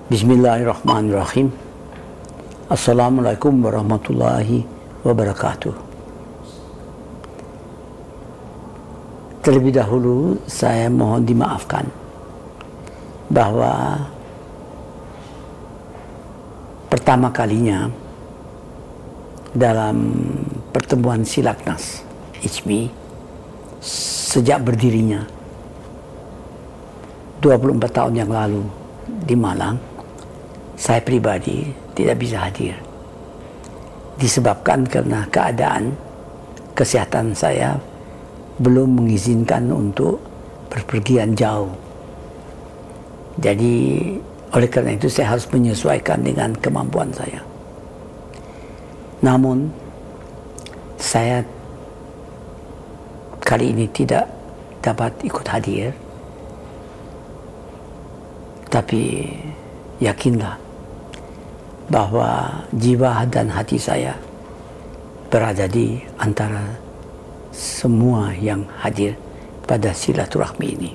Bismillahirrahmanirrahim. Assalamualaikum warahmatullahi wabarakatuh. Terlebih dahulu saya mohon dimaafkan bahwa pertama kalinya dalam pertemuan Silaknas ICMI sejak berdirinya 24 tahun yang lalu di Malang, saya pribadi tidak bisa hadir disebabkan karena keadaan kesehatan saya belum mengizinkan untuk berpergian jauh. Jadi oleh karena itu saya harus menyesuaikan dengan kemampuan saya. Namun saya kali ini tidak dapat ikut hadir, tapi yakinlah bahwa jiwa dan hati saya berada di antara semua yang hadir pada silaturahmi ini.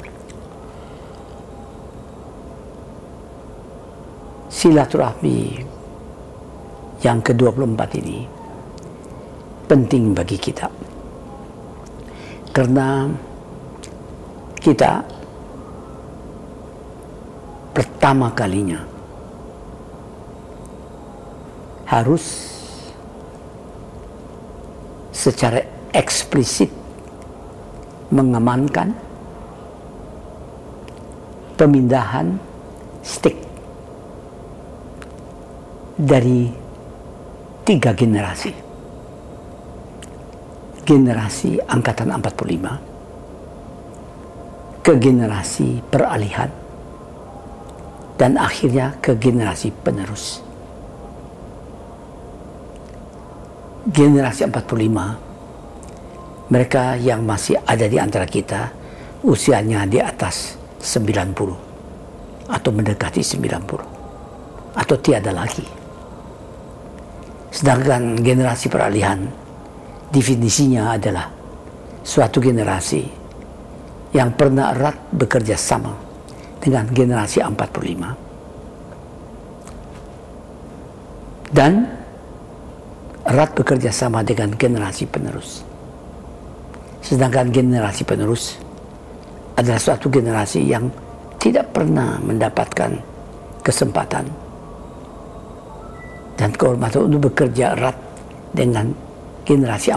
Silaturahmi yang ke-24 ini penting bagi kita karena kita pertama kalinya harus secara eksplisit mengamankan pemindahan stik dari 3 generasi. Generasi angkatan 45 ke generasi peralihan dan akhirnya ke generasi penerus. Generasi 45, mereka yang masih ada di antara kita usianya di atas 90 atau mendekati 90 atau tiada lagi. Sedangkan generasi peralihan definisinya adalah suatu generasi yang pernah erat bekerja sama dengan generasi 45 dan erat bekerja sama dengan generasi penerus. Sedangkan generasi penerus adalah suatu generasi yang tidak pernah mendapatkan kesempatan dan kehormatan untuk bekerja erat dengan generasi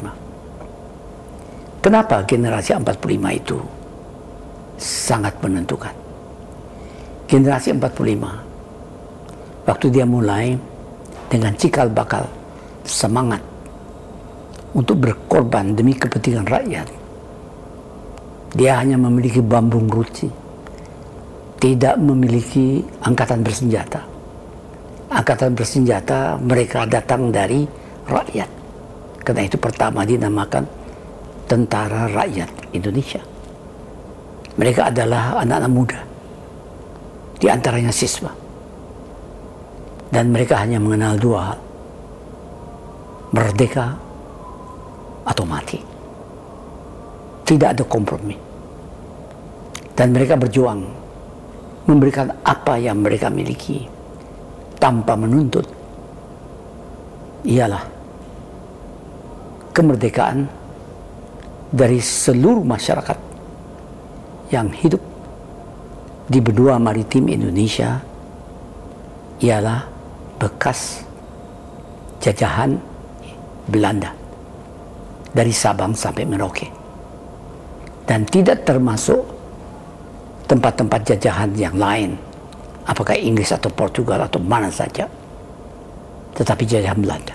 45. Kenapa generasi 45 itu sangat menentukan? Generasi 45, waktu dia mulai dengan cikal bakal semangat untuk berkorban demi kepentingan rakyat, dia hanya memiliki bambung ruti, tidak memiliki angkatan bersenjata. Angkatan bersenjata mereka datang dari rakyat. Karena itu pertama dinamakan Tentara Rakyat Indonesia. Mereka adalah anak-anak muda, di antaranya siswa. Dan mereka hanya mengenal 2 hal: merdeka atau mati. Tidak ada kompromi. Dan mereka berjuang memberikan apa yang mereka miliki tanpa menuntut, ialah kemerdekaan dari seluruh masyarakat yang hidup di benua maritim Indonesia, ialah bekas jajahan Belanda dari Sabang sampai Merauke, dan tidak termasuk tempat-tempat jajahan yang lain, apakah Inggris atau Portugal atau mana saja, tetapi jajahan Belanda.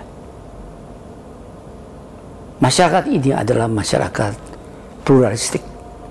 Masyarakat ini adalah masyarakat pluralistik,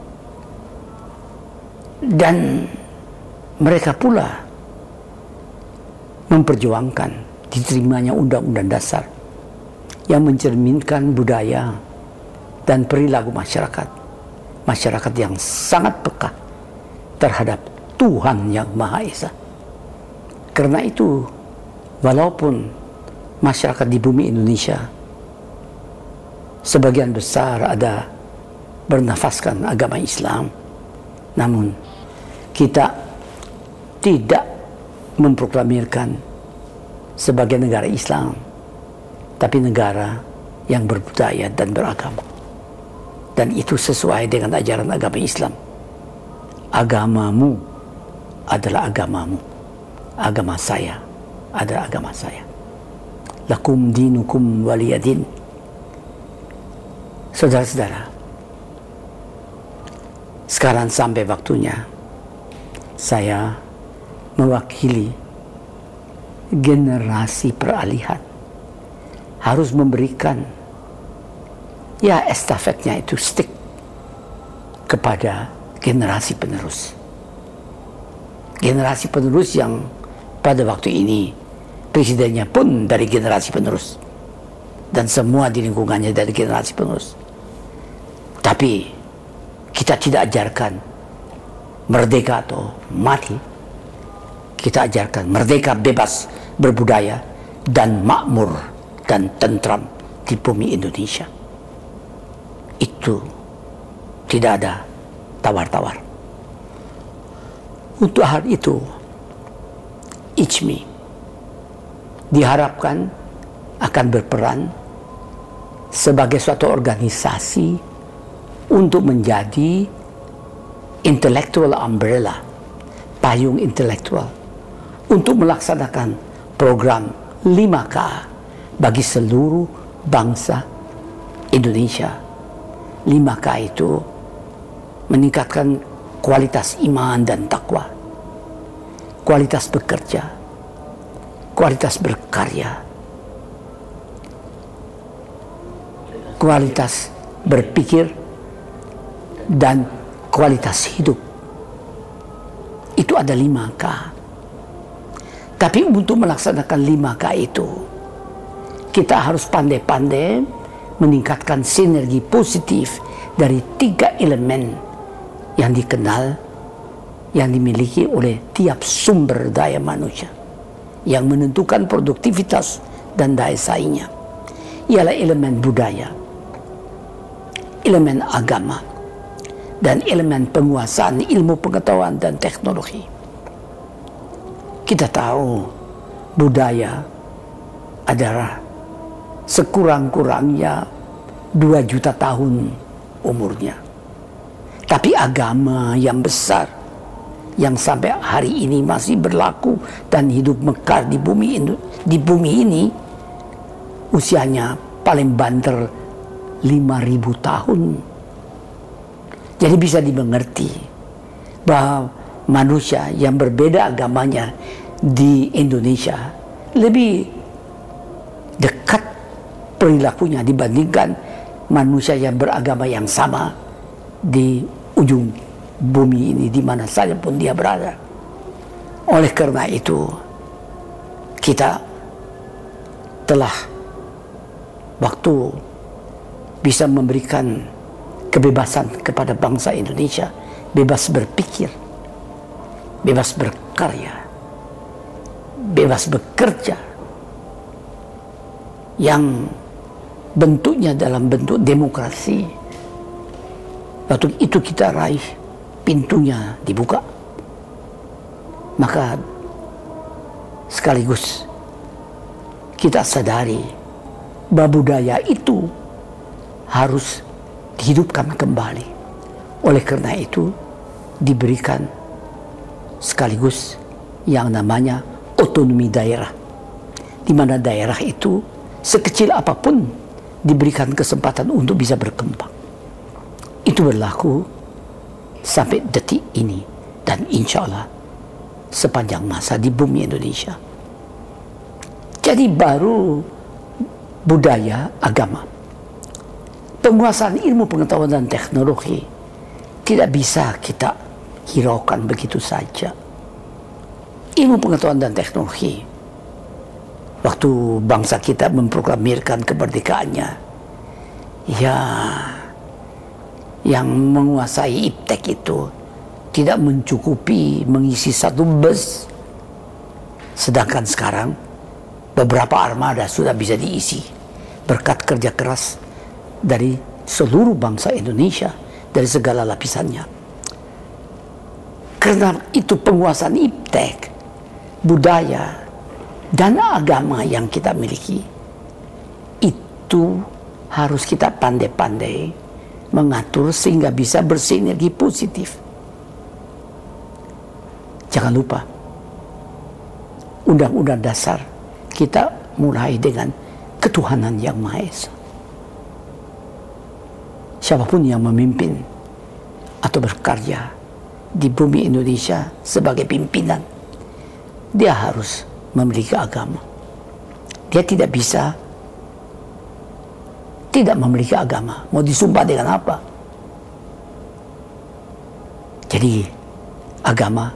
dan mereka pula memperjuangkan diterimanya Undang-Undang Dasar yang mencerminkan budaya dan perilaku masyarakat. Masyarakat yang sangat peka terhadap Tuhan Yang Maha Esa. Karena itu, walaupun masyarakat di bumi Indonesia sebagian besar ada bernafaskan agama Islam, namun kita tidak memproklamirkan sebagai negara Islam, tapi negara yang berbudaya dan beragama. Dan itu sesuai dengan ajaran agama Islam. Agamamu adalah agamamu, agama saya adalah agama saya. Lakum dinukum waliyadin. Saudara-saudara, sekarang sampai waktunya saya mewakili generasi peralihan harus memberikan estafetnya itu stick kepada generasi penerus. Generasi penerus yang pada waktu ini presidennya pun dari generasi penerus dan semua di lingkungannya dari generasi penerus. Tapi kita tidak ajarkan merdeka atau mati. Kita ajarkan merdeka, bebas, berbudaya, dan makmur dan tentram di bumi Indonesia. Itu tidak ada tawar-tawar. Untuk hal itu, ICMI diharapkan akan berperan sebagai suatu organisasi untuk menjadi intellectual umbrella, payung intelektual, untuk melaksanakan program 5K bagi seluruh bangsa Indonesia. 5K itu meningkatkan kualitas iman dan takwa, kualitas bekerja, kualitas berkarya, kualitas berpikir, dan kualitas hidup. Itu ada 5K. Tapi untuk melaksanakan 5K itu, kita harus pandai-pandai meningkatkan sinergi positif dari 3 elemen yang dikenal, yang dimiliki oleh tiap sumber daya manusia, yang menentukan produktivitas dan daya saingnya. Ialah elemen budaya, elemen agama, dan elemen penguasaan ilmu pengetahuan dan teknologi. Kita tahu budaya adalah sekurang-kurangnya 2 juta tahun umurnya. Tapi agama yang besar yang sampai hari ini masih berlaku dan hidup mekar di bumi ini usianya paling banter 5.000 tahun. Jadi bisa dimengerti bahwa manusia yang berbeda agamanya di Indonesia lebih dekat perilakunya dibandingkan manusia yang beragama yang sama di ujung bumi ini, di mana saja pun dia berada. Oleh karena itu, kita telah waktu bisa memberikan kebebasan kepada bangsa Indonesia, bebas berpikir, bebas berkarya, bebas bekerja, yang bentuknya dalam bentuk demokrasi. Waktu itu kita raih, pintunya dibuka, maka sekaligus kita sadari bahwa budaya itu harus dihidupkan kembali. Oleh karena itu diberikan sekaligus yang namanya otonomi daerah, di mana daerah itu sekecil apapun diberikan kesempatan untuk bisa berkembang. Itu berlaku sampai detik ini dan insya Allah sepanjang masa di bumi Indonesia. Jadi baru budaya, agama, penguasaan ilmu pengetahuan dan teknologi tidak bisa kita hiraukan begitu saja. Ilmu pengetahuan dan teknologi, waktu bangsa kita memproklamirkan kemerdekaannya, ya, yang menguasai iptek itu tidak mencukupi mengisi satu bus. Sedangkan sekarang beberapa armada sudah bisa diisi berkat kerja keras dari seluruh bangsa Indonesia, dari segala lapisannya. Karena itu penguasaan iptek budaya dan agama yang kita miliki itu harus kita pandai-pandai mengatur sehingga bisa bersinergi positif. Jangan lupa, Undang-Undang Dasar kita mulai dengan ketuhanan yang Maha Esa. Siapapun yang memimpin atau berkarya di bumi Indonesia sebagai pimpinan, dia harus memiliki agama. Dia tidak bisa tidak memiliki agama. Mau disumpah dengan apa? Jadi agama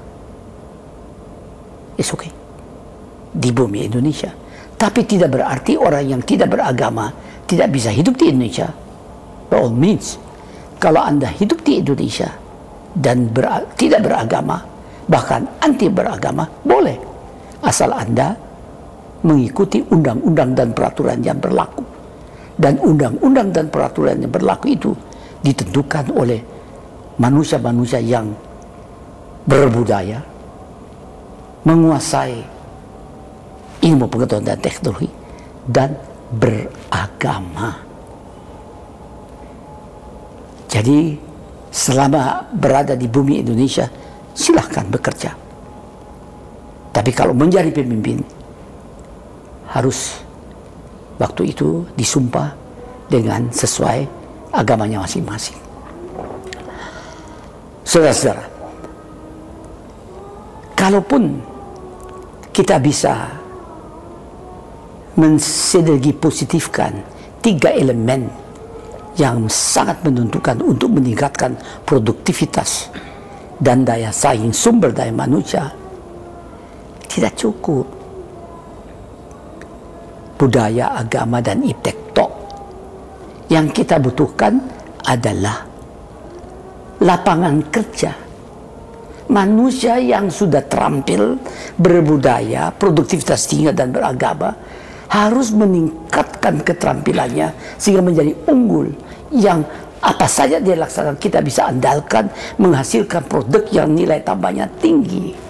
is okay di bumi Indonesia. Tapi tidak berarti orang yang tidak beragama tidak bisa hidup di Indonesia. By all means, kalau Anda hidup di Indonesia dan tidak beragama, bahkan anti beragama, boleh. Asal Anda mengikuti undang-undang dan peraturan yang berlaku. Dan undang-undang dan peraturan yang berlaku itu ditentukan oleh manusia-manusia yang berbudaya, menguasai ilmu pengetahuan dan teknologi, dan beragama. Jadi selama berada di bumi Indonesia, silahkan bekerja. Tapi kalau menjadi pemimpin, harus waktu itu disumpah dengan sesuai agamanya masing-masing. Saudara-saudara, kalaupun kita bisa mensinergi positifkan 3 elemen yang sangat menentukan untuk meningkatkan produktivitas dan daya saing sumber daya manusia, tidak cukup budaya, agama, dan iptek tok. Yang kita butuhkan adalah lapangan kerja. Manusia yang sudah terampil, berbudaya, produktivitas tinggi dan beragama harus meningkatkan keterampilannya sehingga menjadi unggul, yang apa saja dia laksanakan kita bisa andalkan menghasilkan produk yang nilai tambahnya tinggi.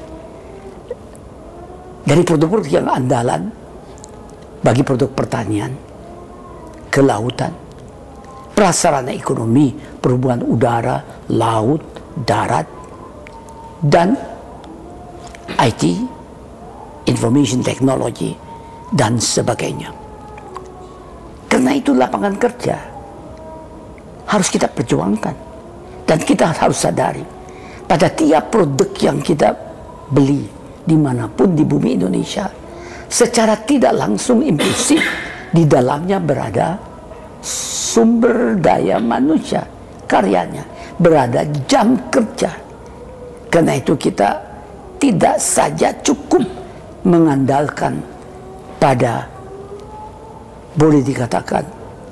Dari produk-produk yang andalan bagi produk pertanian, kelautan, prasarana ekonomi, perhubungan udara, laut, darat, dan IT, information technology, dan sebagainya. Karena itu lapangan kerja harus kita perjuangkan. Dan kita harus sadari, pada tiap produk yang kita beli dimanapun di bumi Indonesia, secara tidak langsung impulsif di dalamnya berada sumber daya manusia, karyanya, berada jam kerja. Karena itu kita tidak saja cukup mengandalkan pada, boleh dikatakan,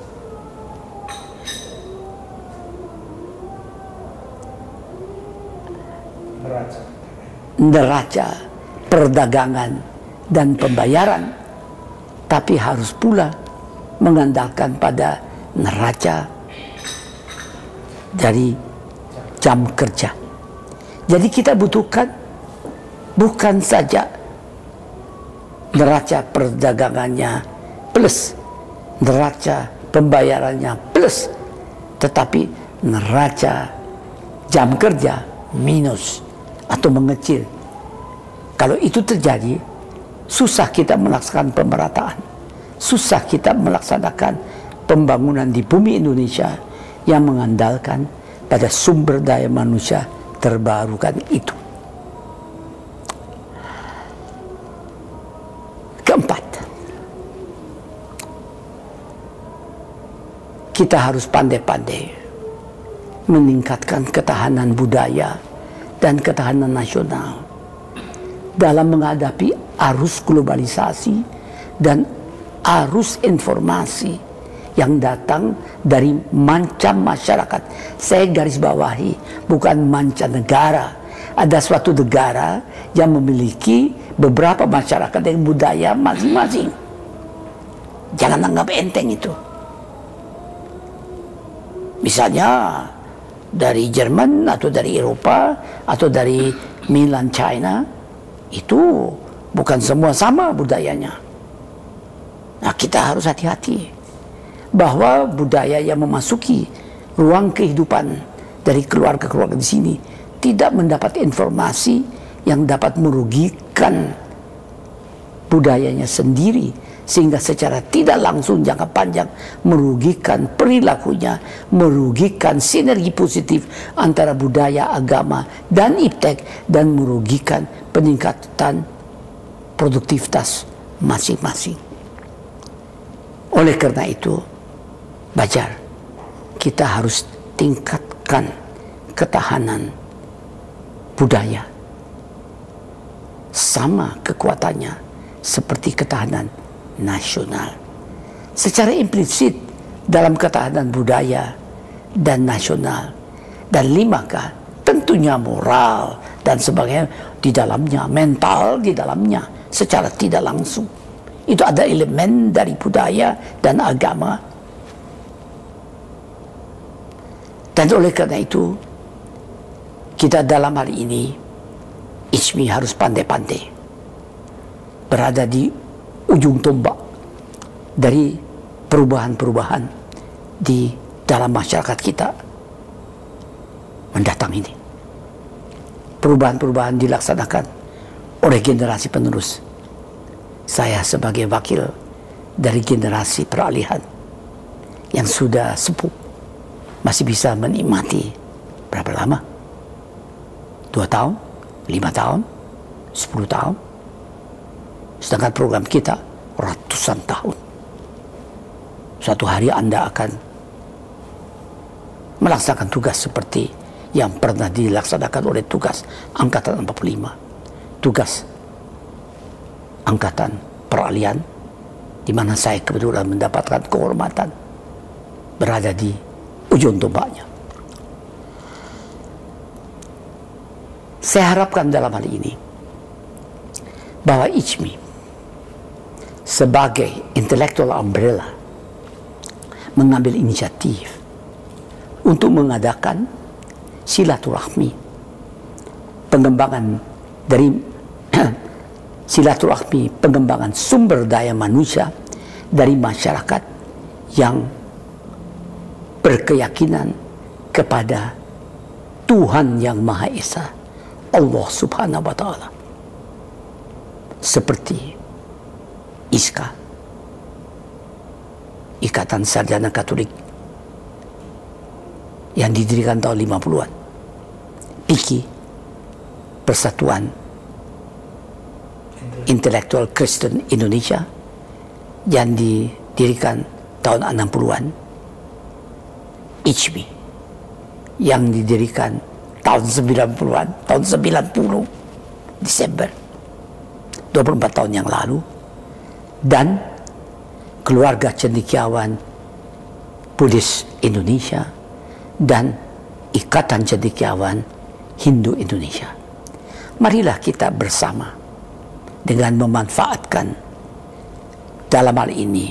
neraca perdagangan dan pembayaran, tapi harus pula mengandalkan pada neraca dari jam kerja. Jadi kita butuhkan bukan saja neraca perdagangannya plus, neraca pembayarannya plus, tetapi neraca jam kerja minus atau mengecil. Kalau itu terjadi, susah kita melaksanakan pemerataan, susah kita melaksanakan pembangunan di bumi Indonesia yang mengandalkan pada sumber daya manusia terbarukan itu. Keempat, kita harus pandai-pandai meningkatkan ketahanan budaya dan ketahanan nasional dalam menghadapi arus globalisasi dan arus informasi yang datang dari macam masyarakat. Saya garis bawahi, bukan mancanegara. Ada suatu negara yang memiliki beberapa masyarakat dan budaya masing-masing. Jangan anggap enteng itu. Misalnya dari Jerman atau dari Eropa atau dari Milan, China, itu Bukan semua sama budayanya. Nah, kita harus hati-hati bahwa budaya yang memasuki ruang kehidupan dari keluarga-keluarga di sini tidak mendapat informasi yang dapat merugikan budayanya sendiri, sehingga secara tidak langsung jangka panjang merugikan perilakunya, merugikan sinergi positif antara budaya, agama, dan iptek, dan merugikan peningkatan produktivitas masing-masing. Oleh karena itu, Bajar, kita harus tingkatkan ketahanan budaya sama kekuatannya seperti ketahanan nasional. Secara implisit dalam ketahanan budaya dan nasional dan 5K tentunya moral dan sebagainya di dalamnya, mental di dalamnya secara tidak langsung. Itu ada elemen dari budaya dan agama. Dan oleh karena itu, kita dalam hari ini, ISMI harus pandai-pandai berada di ujung tombak dari perubahan-perubahan di dalam masyarakat kita mendatang ini. Perubahan-perubahan dilaksanakan oleh generasi penerus. Saya sebagai wakil dari generasi peralihan yang sudah sepuh masih bisa menikmati berapa lama? 2 tahun, 5 tahun, 10 tahun. Sedangkan program kita ratusan tahun. Suatu hari Anda akan melaksanakan tugas seperti yang pernah dilaksanakan oleh tugas Angkatan 45. Tugas Angkatan Peralihan, di mana saya kebetulan mendapatkan kehormatan berada di ujung tombaknya. Saya harapkan dalam hal ini bahwa ISMI sebagai intellectual umbrella mengambil inisiatif untuk mengadakan silaturahmi, pengembangan dari silaturahmi, pengembangan sumber daya manusia dari masyarakat yang berkeyakinan kepada Tuhan yang Maha Esa, Allah Subhanahu wa Ta'ala, seperti ISKA, Ikatan Sarjana Katolik, yang didirikan tahun 50-an, PIKI, Persatuan Intelektual Kristen Indonesia, yang didirikan tahun 60-an, ISMI, yang didirikan tahun 90-an, tahun 90 Desember, 24 tahun yang lalu, dan Keluarga Cendekiawan Buddhis Indonesia dan Ikatan Cendekiawan Hindu Indonesia. Marilah kita bersama dengan memanfaatkan dalam hal ini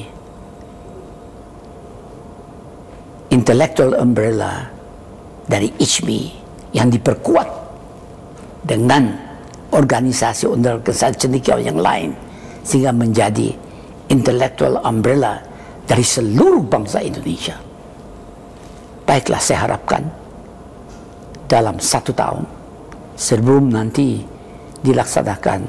intellectual umbrella dari ISMI yang diperkuat dengan organisasi cendekiawan yang lain, sehingga menjadi intellectual umbrella dari seluruh bangsa Indonesia. Baiklah, saya harapkan dalam 1 tahun sebelum nanti dilaksanakan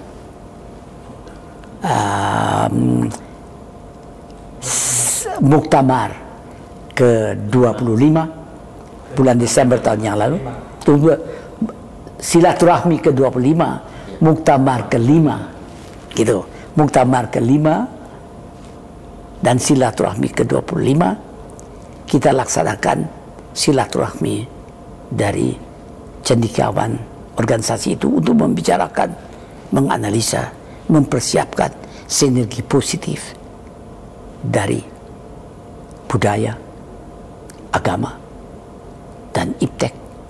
muktamar ke-25 bulan Desember tahun yang lalu, silaturahmi ke-25, muktamar ke-5 gitu, muktamar ke-5 dan silaturahmi ke-25, kita laksanakan silaturahmi dari cendekiawan organisasi itu untuk membicarakan, menganalisa, mempersiapkan sinergi positif dari budaya, agama, dan iptek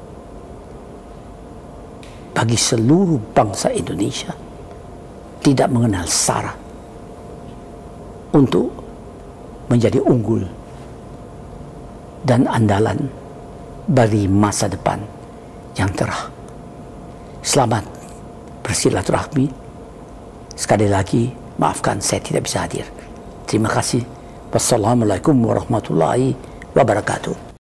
bagi seluruh bangsa Indonesia, tidak mengenal sara, untuk menjadi unggul dan andalan bagi masa depan yang cerah. Selamat bersilaturahmi. Sekali lagi, maafkan saya tidak bisa hadir. Terima kasih. Wassalamualaikum warahmatullahi wabarakatuh.